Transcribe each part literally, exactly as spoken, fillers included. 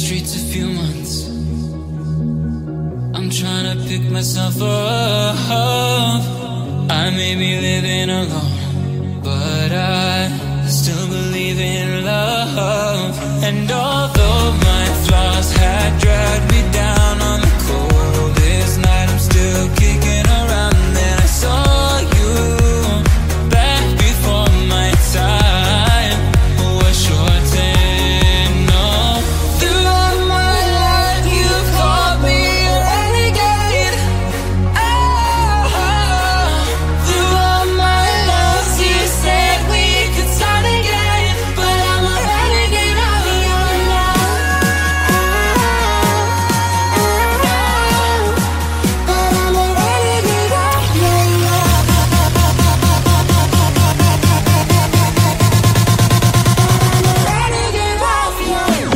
streets a few months. I'm trying to pick myself up. I may be living alone, but I still believe in love. And although my flaws had dragged me down on the coldest night, I'm still kicking around. Then I saw you back before my time was short and no. Throughout my life you've called me a renegade. Oh, throughout my loves you said we could start again, but I'm a renegade of your love. But I'm a renegade of your love. I'm a renegade of your love.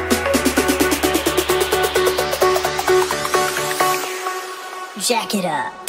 Jack it up.